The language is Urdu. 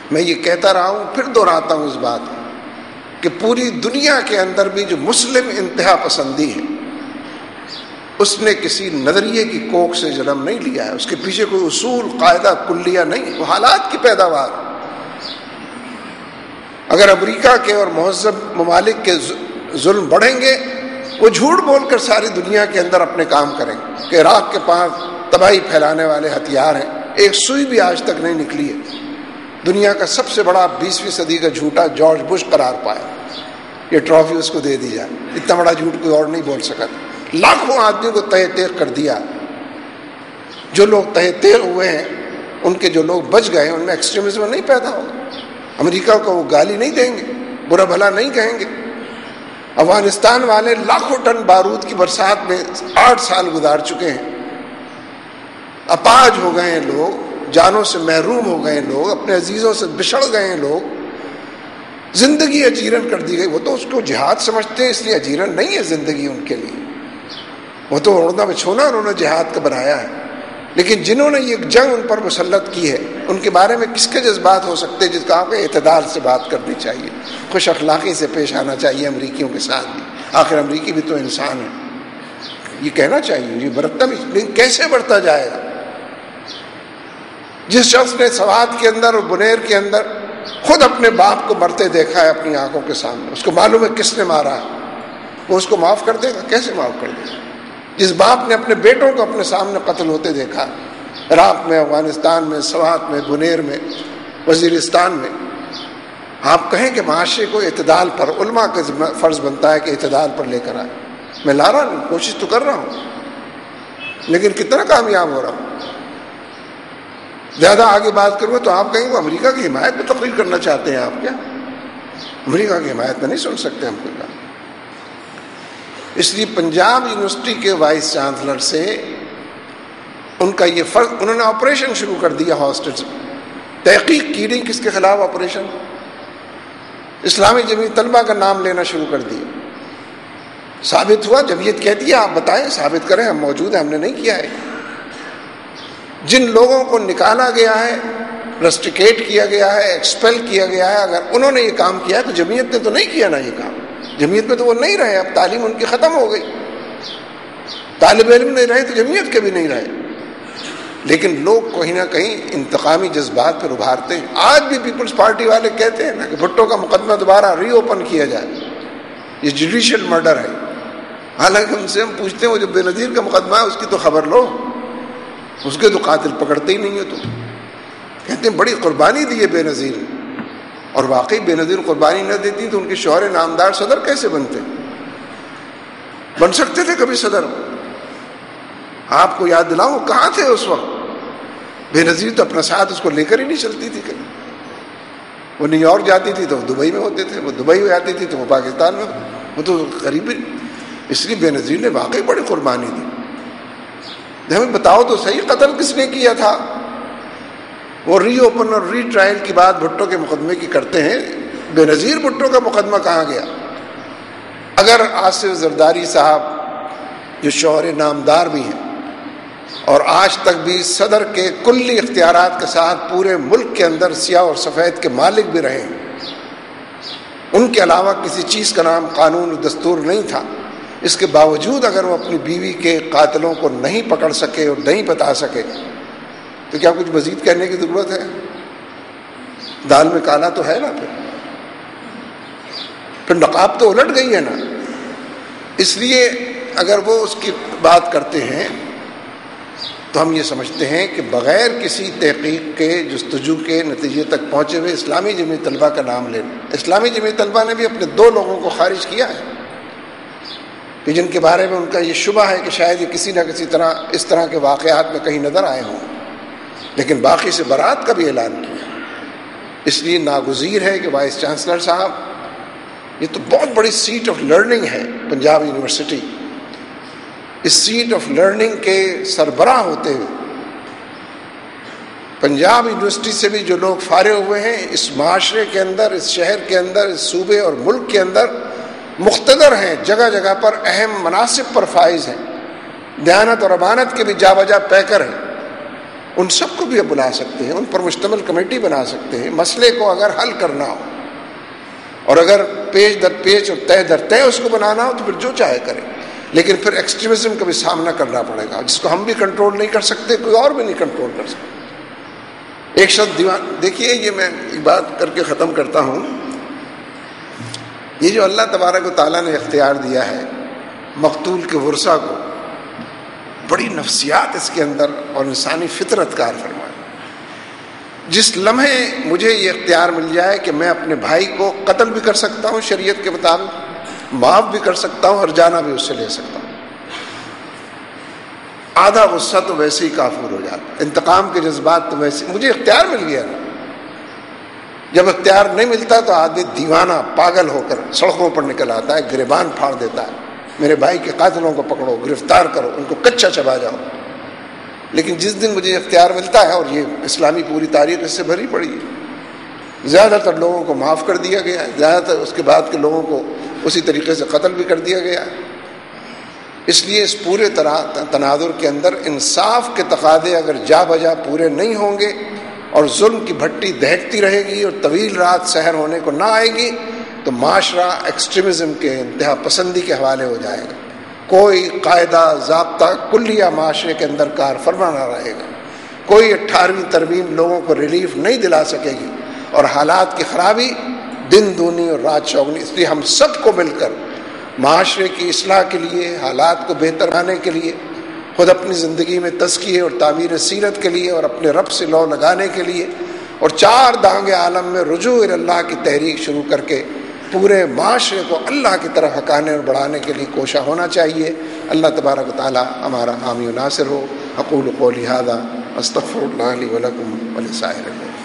میں یہ کہتا رہا ہوں، پھر دہراتا ہوں اس بات کو کہ پوری دنیا کے اندر بھی جو مسلم انتہا پسندی ہے، اس نے کسی نظریے کی کوکھ سے جنم نہیں لیا ہے، اس کے پیچھے کوئی اصول قاعدہ کلیہ نہیں، وہ حالات کی پیداوار۔ اگر امریکہ کے اور مہذب ممالک کے ظلم بڑھیں گے، وہ جھوٹ بول کر ساری دنیا کے اندر اپنے کام کریں گے کہ عراق کے پاس تباہی پھیلانے والے ہتھیار ہیں، ایک سوئی بھی آج تک نہیں نکلی ہے۔ دنیا کا سب سے بڑا 20ویں صدی کا جھوٹا جارج بش قرار پایا، یہ ٹرافی اس کو دے دی جائے، اتنا بڑا جھوٹ کوئی اور نہیں بول سکا۔ لاکھوں آدمیوں کو تہہ تیغ کر دیا، جو لوگ تہہ تیغ ہوئے ہیں، ان کے جو لوگ بچ گئے ان میں ایکسٹریمزم نہیں پیدا ہوگا۔ امریکہ کو وہ گالی نہیں دیں گے، برا بھلا نہیں کہیں گے۔ افغانستان والے لاکھوں ٹن بارود کی برسات میں 8 سال گزار چکے ہیں، اپاہج ہو گئے ہیں لوگ، جانوں سے محروم ہو گئے ہیں لوگ، اپنے عزیزوں سے بچھڑ گئے ہیں لوگ، زندگی اجیرن کر دی گئی۔ وہ تو اس کو جہاد سمجھتے ہیں، اس لیے اجیرن نہیں ہے زندگی ان کے لیے، وہ تو اڑنا بچھونا انہوں نے جہاد کا بنایا ہے۔ لیکن جنہوں نے یہ جنگ ان پر مسلط کی ہے، ان کے بارے میں کس کے جذبات ہو سکتے ہیں؟ جس کا آپ کو اعتدال سے بات کرنی چاہیے، خوش اخلاقی سے پیش آنا چاہیے امریکیوں کے ساتھ بھی، آخر امریکی بھی تو انسان ہے، یہ کہنا چاہیے۔ یہ برتن کیسے بڑھتا جائے گا؟ جس شخص نے سوات کے اندر اور بنیر کے اندر خود اپنے باپ کو مرتے دیکھا ہے اپنی آنکھوں کے سامنے، اس کو معلوم ہے کس نے مارا ہے، وہ اس کو معاف کر دے گا؟ کیسے معاف کر دے گا؟ جس باپ نے اپنے بیٹوں کو اپنے سامنے قتل ہوتے دیکھا، عراق میں، افغانستان میں، سوات میں، بنیر میں، وزیرستان میں، آپ کہیں کہ معاشرے کو اعتدال پر، علماء کا فرض بنتا ہے کہ اعتدال پر لے کر آئے۔ میں لا رہا ہوں، کوشش تو کر رہا ہوں، لیکن کتنا کامیاب ہو رہا ہوں؟ زیادہ آگے بات کروں تو آپ کہیں وہ امریکہ کی حمایت میں تقریر کرنا چاہتے ہیں آپ کیا؟ امریکہ کی حمایت میں نہیں سن سکتے ہم کوئی بات۔ اس لیے پنجاب یونیورسٹی کے وائس چانسلر سے ان کا یہ فرض، انہوں نے آپریشن شروع کر دیا ہاسٹلز میں، تحقیق کی نہیں کس کے خلاف آپریشن، اسلامی جمعیت طلبہ کا نام لینا شروع کر دیا۔ ثابت ہوا، جمعیت کہتی ہے آپ بتائیں، ثابت کریں، ہم موجود ہیں، ہم نے نہیں کیا ہے۔ جن لوگوں کو نکالا گیا ہے، رسٹیکیٹ کیا گیا ہے، ایکسپیل کیا گیا ہے، اگر انہوں نے یہ کام کیا ہے تو جمعیت نے تو نہیں کیا نا یہ کام، جمعیت میں تو وہ نہیں رہے، اب تعلیم ان کی ختم ہو گئی، طالب علم نہیں رہے تو جمعیت کے بھی نہیں رہے۔ لیکن لوگ کہیں نہ کہیں انتقامی جذبات پر ابھارتے ہیں۔ آج بھی پیپلز پارٹی والے کہتے ہیں نا کہ بھٹو کا مقدمہ دوبارہ ری اوپن کیا جائے، یہ جوڈیشل مرڈر ہے۔ حالانکہ ان سے ہم پوچھتے ہیں وہ جو بے نظیر کا مقدمہ ہے اس کی تو خبر لو، اس کے تو قاتل پکڑتے ہی نہیں ہو، تو کہتے ہیں بڑی قربانی دی ہے بے نظیر، اور واقعی بے نظیر قربانی نہ دیتی تو ان کے شوہر نامدار صدر کیسے بنتے؟ بن سکتے تھے کبھی صدر؟ آپ کو یاد دلاؤں وہ کہاں تھے اس وقت؟ بے نظیر تو اپنا ساتھ اس کو لے کر ہی نہیں چلتی تھی کہیں، وہ نیو یارک جاتی تھی تو وہ دبئی میں ہوتے تھے، وہ دبئی جاتی تھی تو وہ پاکستان میں، وہ تو قریبی۔ اس لیے بے نظیر نے واقعی بڑی قربانی دی۔ ہمیں بتاؤ تو صحیح، قتل کس نے کیا تھا؟ وہ ری اوپن اور ری ٹرائل کی بات بھٹو کے مقدمے کی کرتے ہیں، بے نظیر بھٹو کا مقدمہ کہاں گیا؟ اگر آصف زرداری صاحب جو شوہر نامدار بھی ہیں اور آج تک بھی صدر کے کلی اختیارات کے ساتھ پورے ملک کے اندر سیاہ اور سفید کے مالک بھی رہے ہیں، ان کے علاوہ کسی چیز کا نام قانون و دستور نہیں تھا، اس کے باوجود اگر وہ اپنی بیوی کے قاتلوں کو نہیں پکڑ سکے اور نہیں بتا سکے تو کیا کچھ مزید کہنے کی ضرورت ہے؟ دال میں کالا تو ہے نا، پھر نقاب تو الٹ گئی ہے نا۔ اس لیے اگر وہ اس کی بات کرتے ہیں تو ہم یہ سمجھتے ہیں کہ بغیر کسی تحقیق کے، جستجو کے نتیجے تک پہنچے ہوئے اسلامی جمعیت طلبہ کا نام لینا۔ اسلامی جمعیت طلبہ نے بھی اپنے 2 لوگوں کو خارج کیا ہے کہ جن کے بارے میں ان کا یہ شبہ ہے کہ شاید یہ کسی نہ کسی طرح اس طرح کے واقعات میں کہیں نظر آئے ہوں، لیکن باقی سے برات کا بھی اعلان کیا۔ اس لیے ناگزیر ہے کہ وائس چانسلر صاحب، یہ تو بہت بڑی سیٹ آف لرننگ ہے پنجاب یونیورسٹی، اس سیٹ آف لرننگ کے سربراہ ہوتے ہوئے پنجاب یونیورسٹی سے بھی جو لوگ فارغ ہوئے ہیں، اس معاشرے کے اندر، اس شہر کے اندر، اس صوبے اور ملک کے اندر مقتدر ہیں، جگہ جگہ پر اہم مناصب پر فائز ہیں، دیانت اور امانت کے بھی جا بجا پیکر ہیں، ان سب کو بھی بلا سکتے ہیں، ان پر مشتمل کمیٹی بنا سکتے ہیں، مسئلے کو اگر حل کرنا ہو، اور اگر پیج در پیج اور تہ در تہ اس کو بنانا ہو تو پھر جو چاہے کرے، لیکن پھر ایکسٹریمزم کا بھی سامنا کرنا پڑے گا، جس کو ہم بھی کنٹرول نہیں کر سکتے، کوئی اور بھی نہیں کنٹرول کر سکتا۔ ایک شخص دیوان، دیکھیے یہ میں ایک بات کر کے ختم کرتا ہوں، یہ جو اللہ تبارک و تعالیٰ نے اختیار دیا ہے مقتول کے ورثہ کو، بڑی نفسیات اس کے اندر اور انسانی فطرت کار فرمائے۔ جس لمحے مجھے یہ اختیار مل جائے کہ میں اپنے بھائی کو قتل بھی کر سکتا ہوں شریعت کے مطابق، معاف بھی کر سکتا ہوں اور جانا بھی اس سے لے سکتا ہوں، آدھا غصہ تو ویسے ہی کافور ہو جاتا، انتقام کے جذبات تو ویسے، مجھے اختیار مل گیا نا۔ جب اختیار نہیں ملتا تو آدمی دیوانہ پاگل ہو کر سڑکوں پر نکل آتا ہے، گریبان پھاڑ دیتا ہے، میرے بھائی کے قاتلوں کو پکڑو، گرفتار کرو، ان کو کچا چبا جاؤ۔ لیکن جس دن مجھے اختیار ملتا ہے، اور یہ اسلامی پوری تاریخ اس سے بھری پڑی ہے، زیادہ تر لوگوں کو معاف کر دیا گیا ہے، زیادہ تر اس کے بعد کے لوگوں کو اسی طریقے سے قتل بھی کر دیا گیا ہے۔ اس لیے اس پورے تناظر کے اندر انصاف کے تقاضے اگر جا بجا پورے نہیں ہوں گے اور ظلم کی بھٹی دہکتی رہے گی اور طویل رات سحر ہونے کو نہ آئے گی تو معاشرہ ایکسٹریمزم کے انتہا پسندی کے حوالے ہو جائے گا، کوئی قاعدہ ضابطہ کلیہ معاشرے کے اندر کار فرما نہ رہے گا، کوئی 18ویں ترمیم لوگوں کو ریلیف نہیں دلا سکے گی، اور حالات کی خرابی دن دونی اور رات چوگنی۔ اس لیے ہم سب کو مل کر معاشرے کی اصلاح کے لیے، حالات کو بہتر بنانے کے لیے، خود اپنی زندگی میں تزکیے اور تعمیر سیرت کے لیے اور اپنے رب سے لو لگانے کے لیے، اور 4 دانگ عالم میں رجوع اللہ کی تحریک شروع کر کے پورے معاشرے کو اللہ کی طرف ہکانے اور بڑھانے کے لیے کوشاں ہونا چاہیے۔ اللہ تبارک و تعالی ہمارا حامی و ناصر ہو۔ اقول قولی ھذا استغفر اللہ لی ولکم ولسائر المؤمنین۔